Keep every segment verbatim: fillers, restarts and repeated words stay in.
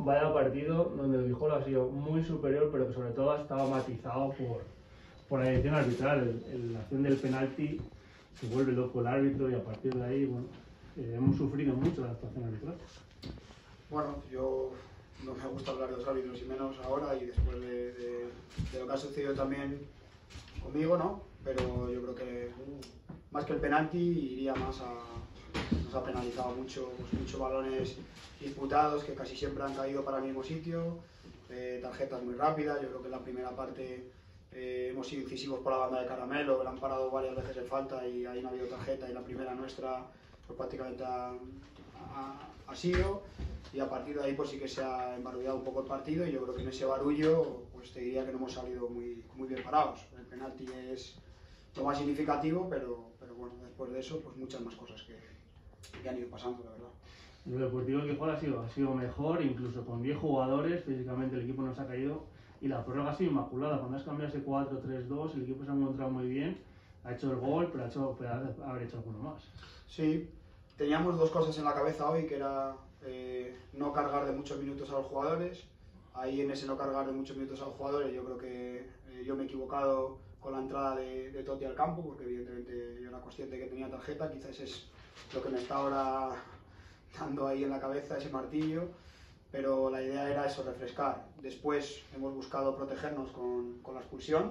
vaya partido donde el Guijuelo ha sido muy superior, pero que sobre todo ha estado matizado por, por la dirección arbitral. El, el, la acción del penalti se vuelve loco el árbitro y a partir de ahí, bueno, eh, hemos sufrido mucho la actuación arbitral. Bueno, yo no me gusta hablar de los árbitros y menos ahora y después de, de, de lo que ha sucedido también conmigo, ¿no? Pero yo creo que más que el penalti iría más a... Nos ha penalizado mucho, pues, muchos balones disputados que casi siempre han caído para el mismo sitio, eh, tarjetas muy rápidas. Yo creo que en la primera parte eh, hemos sido incisivos por la banda de Caramelo, que la han parado varias veces en falta y ahí no ha habido tarjeta, y la primera nuestra pues prácticamente ha, ha, ha sido, y a partir de ahí pues sí que se ha embarullado un poco el partido, y yo creo que en ese barullo pues te diría que no hemos salido muy, muy bien parados. El penalti es lo más significativo, pero, pero bueno, después de eso pues muchas más cosas que, que han ido pasando, la verdad. Lo deportivo del Guijuelo ha sido, ha sido mejor, incluso con diez jugadores, físicamente el equipo nos ha caído y la prórroga ha sido inmaculada. Cuando has cambiado ese cuatro tres dos, el equipo se ha encontrado muy bien, ha hecho el gol, pero ha hecho, puede haber hecho alguno más. Sí, teníamos dos cosas en la cabeza hoy, que era eh, no cargar de muchos minutos a los jugadores. Ahí en ese no cargar de muchos minutos a los jugadores yo creo que eh, yo me he equivocado con la entrada de, de Totti al campo, porque evidentemente yo era consciente que tenía tarjeta. Quizás es lo que me está ahora dando ahí en la cabeza, ese martillo, pero la idea era eso, refrescar. Después hemos buscado protegernos con, con la expulsión,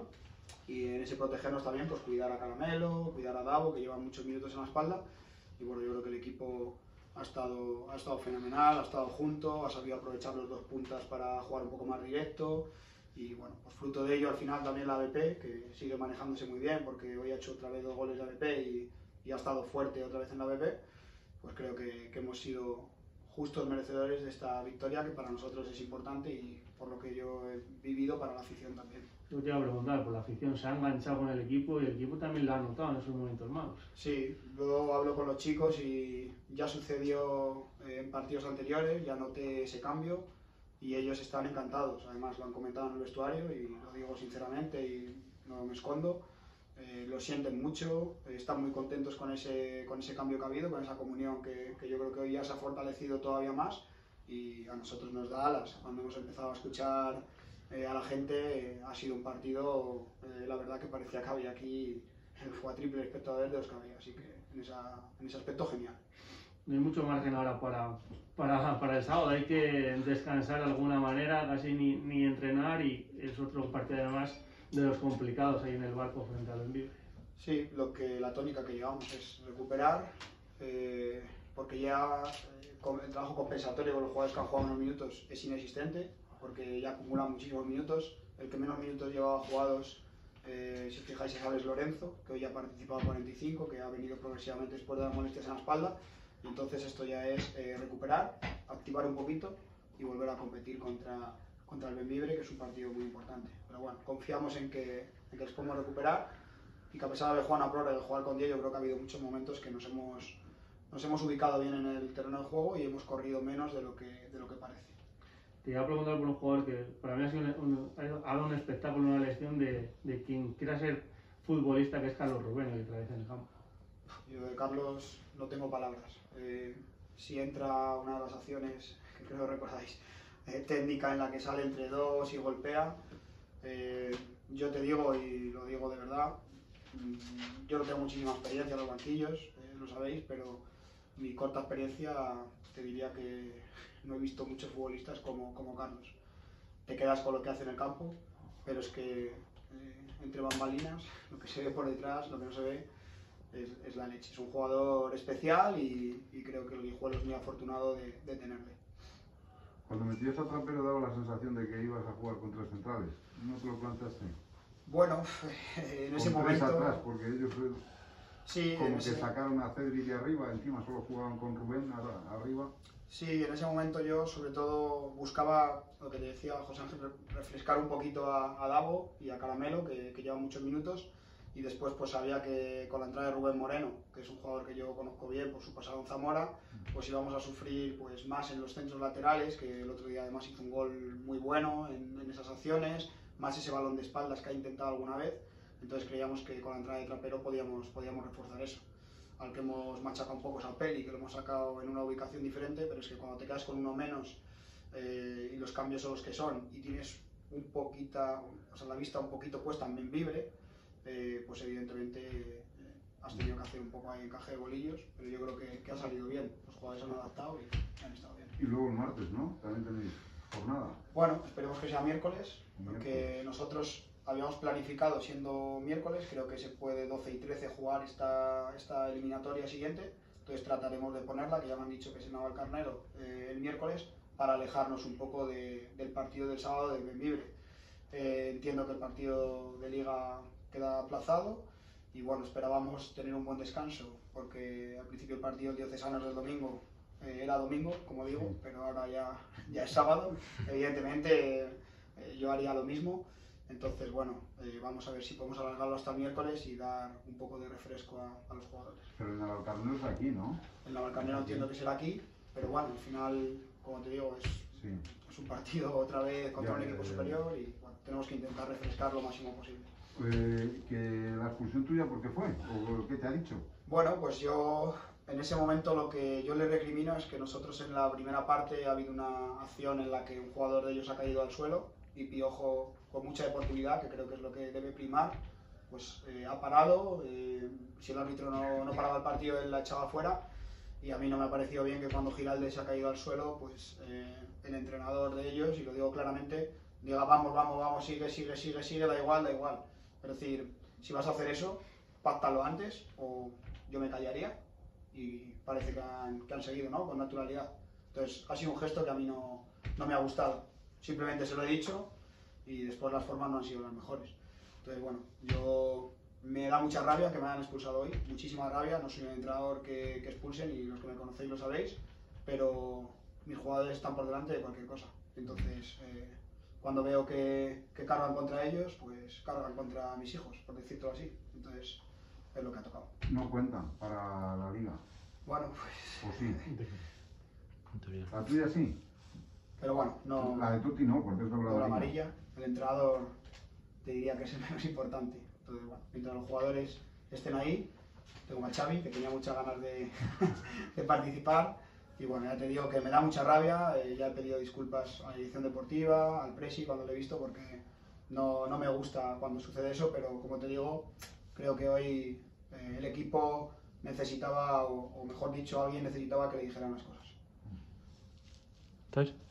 y en ese protegernos también pues cuidar a Caramelo, cuidar a Davo, que llevan muchos minutos en la espalda, y bueno, yo creo que el equipo ha estado, ha estado fenomenal, ha estado junto, ha sabido aprovechar los dos puntas para jugar un poco más directo, y bueno, pues fruto de ello al final también la A B P, que sigue manejándose muy bien, porque hoy ha hecho otra vez dos goles de A B P y, y ha estado fuerte otra vez en la A B P, pues creo que, que hemos sido justos merecedores de esta victoria, que para nosotros es importante y por lo que yo he vivido para la afición también. Yo te iba a preguntar, por la afición se ha enganchado con el equipo y el equipo también lo ha notado en esos momentos malos. Sí, luego hablo con los chicos y ya sucedió en partidos anteriores, ya noté ese cambio y ellos están encantados. Además lo han comentado en el vestuario y lo digo sinceramente y no me escondo. Eh, lo sienten mucho, eh, están muy contentos con ese, con ese cambio que ha habido, con esa comunión que, que yo creo que hoy ya se ha fortalecido todavía más, y a nosotros nos da alas. Cuando hemos empezado a escuchar eh, a la gente, eh, ha sido un partido, eh, la verdad que parecía que había aquí el cuatriple espectadores de los que había, así que en, esa, en ese aspecto genial. No hay mucho margen ahora para, para, para el sábado, hay que descansar de alguna manera, casi ni, ni entrenar, y es otro partido además de los complicados ahí en el barco frente al Bembibre. Sí, lo que, la tónica que llevamos es recuperar, eh, porque ya eh, el trabajo compensatorio con los jugadores que han jugado unos minutos es inexistente, porque ya acumulan muchísimos minutos. El que menos minutos llevaba jugados, eh, si os fijáis, es Alex Lorenzo, que hoy ya ha participado cuarenta y cinco, que ha venido progresivamente después de las molestias en la espalda, y entonces esto ya es eh, recuperar, activar un poquito y volver a competir contra, contra el Bembibre, que es un partido muy importante. Pero bueno, confiamos en que, en que les podemos recuperar, y que a pesar de jugar una prórroga y de jugar con diez, yo creo que ha habido muchos momentos que nos hemos, nos hemos ubicado bien en el terreno de juego y hemos corrido menos de lo que, de lo que parece. Te iba a preguntar por un jugador que para mí ha sido un, un, ha dado un espectáculo, una lección de, de quien quiera ser futbolista, que es Carlos Rubén, el que trae en el campo. Yo de Carlos no tengo palabras. Eh, si entra una de las acciones, que creo que recordáis, eh, técnica en la que sale entre dos y golpea, eh, yo te digo, y lo digo de verdad, yo no tengo muchísima experiencia en los banquillos, eh, lo sabéis, pero mi corta experiencia te diría que no he visto muchos futbolistas como, como Carlos. Te quedas con lo que hace en el campo, pero es que eh, entre bambalinas, lo que se ve por detrás, lo que no se ve, es, es la leche. Es un jugador especial y, y creo que el Guijuelo es muy afortunado de, de tenerle. Cuando metías a Trapero daba la sensación de que ibas a jugar con tres centrales. ¿No te lo planteaste? Bueno, en ese con tres momento... atrás, porque ellos sí, como ese... que sacaron a Cedric de arriba, encima solo jugaban con Rubén arriba. Sí, en ese momento yo sobre todo buscaba, lo que te decía José Ángel, refrescar un poquito a, a Davo y a Caramelo, que, que llevan muchos minutos, y después pues sabía que con la entrada de Rubén Moreno, que es un jugador que yo conozco bien por su pasado en Zamora, pues íbamos a sufrir pues más en los centros laterales, que el otro día además hizo un gol muy bueno en, en esas acciones, más ese balón de espaldas que ha intentado alguna vez. Entonces creíamos que con la entrada de Trapero podíamos, podíamos reforzar eso. Al que hemos machacado un poco es al Peli, que lo hemos sacado en una ubicación diferente, pero es que cuando te quedas con uno menos eh, cambios son los que son y tienes un poquita, o sea, la vista un poquito puesta en Bembibre, eh, pues evidentemente eh, has tenido que hacer un poco ahí encaje de bolillos, pero yo creo que, que ha salido bien. Los jugadores han adaptado y han estado bien. Y luego el martes, ¿no? También tenéis jornada. Bueno, esperemos que sea miércoles, porque Miércoles. nosotros habíamos planificado siendo miércoles, creo que se puede doce y trece jugar esta, esta eliminatoria siguiente, entonces trataremos de ponerla, que ya me han dicho que es en Navalcarnero eh, el miércoles, para alejarnos un poco de, del partido del sábado de Bembibre. Eh, entiendo que el partido de Liga queda aplazado y bueno, esperábamos tener un buen descanso, porque al principio el partido del Diocesano del domingo eh, era domingo, como digo, Sí. pero ahora ya, ya es sábado. Evidentemente eh, yo haría lo mismo. Entonces, bueno, eh, vamos a ver si podemos alargarlo hasta el miércoles y dar un poco de refresco a, a los jugadores. Pero el Navalcarnero es aquí, ¿no? El Navalcarnero entiendo que será aquí, pero bueno, al final, como te digo, es, Sí. es un partido otra vez contra Ya, un ya, equipo ya, ya. superior y bueno, tenemos que intentar refrescar lo máximo posible. Eh, que la expulsión tuya, ¿por qué fue? ¿O qué te ha dicho? Bueno, pues yo en ese momento lo que yo le recrimino es que nosotros en la primera parte ha habido una acción en la que un jugador de ellos ha caído al suelo y Piojo, con mucha deportividad, que creo que es lo que debe primar, pues eh, ha parado. Eh, si el árbitro no, no paraba el partido, él la echaba fuera. Y a mí no me ha parecido bien que cuando Giralde se ha caído al suelo, pues eh, el entrenador de ellos, y lo digo claramente, diga vamos, vamos, vamos, sigue, sigue, sigue, sigue, da igual, da igual. Es decir, si vas a hacer eso, pactalo antes o yo me callaría, y parece que han, que han seguido, ¿no? Con naturalidad. Entonces, ha sido un gesto que a mí no, no me ha gustado. Simplemente se lo he dicho y después las formas no han sido las mejores. Entonces, bueno, yo me da mucha rabia que me hayan expulsado hoy, muchísima rabia. No soy un entrenador que, que expulsen y los que me conocéis lo sabéis, pero mis jugadores están por delante de cualquier cosa. Entonces, eh, cuando veo que, que cargan contra ellos, pues cargan contra mis hijos, por decirlo así. Entonces, es lo que ha tocado. No cuentan para la liga. Bueno, pues... ¿O sí? En teoría. ¿La tuya sí? Pero bueno, no... La de Tuti no, porque es doble Con la amarilla. amarilla, el entrenador te diría que es el menos importante. Entonces, bueno, mientras los jugadores estén ahí, tengo a Xavi, que tenía muchas ganas de, de participar. Y bueno, ya te digo que me da mucha rabia. Eh, ya he pedido disculpas a la dirección deportiva, al presi cuando lo he visto, porque no, no me gusta cuando sucede eso. Pero como te digo, creo que hoy eh, el equipo necesitaba, o, o mejor dicho, alguien necesitaba que le dijeran las cosas. ¿Estáis?